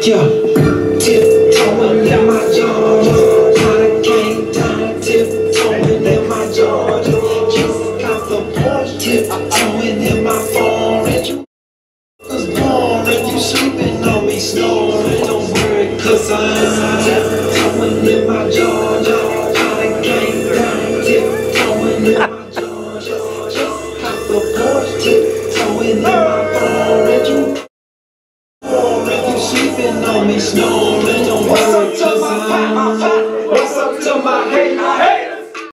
Yeah, tiptoeing in my Georgia. I came down tiptoeing in my Georgia. Just got the porch tiptoeing in my foreign. You was boring, you sleeping on me, snoring. Don't worry, cause I'm tiptoeing in my Georgia. I came down tiptoeing in my Georgia. Just got the porch tiptoeing in my foreign. You sleeping on me, snoring. Don't worry, cause I'm. What's up to my hate?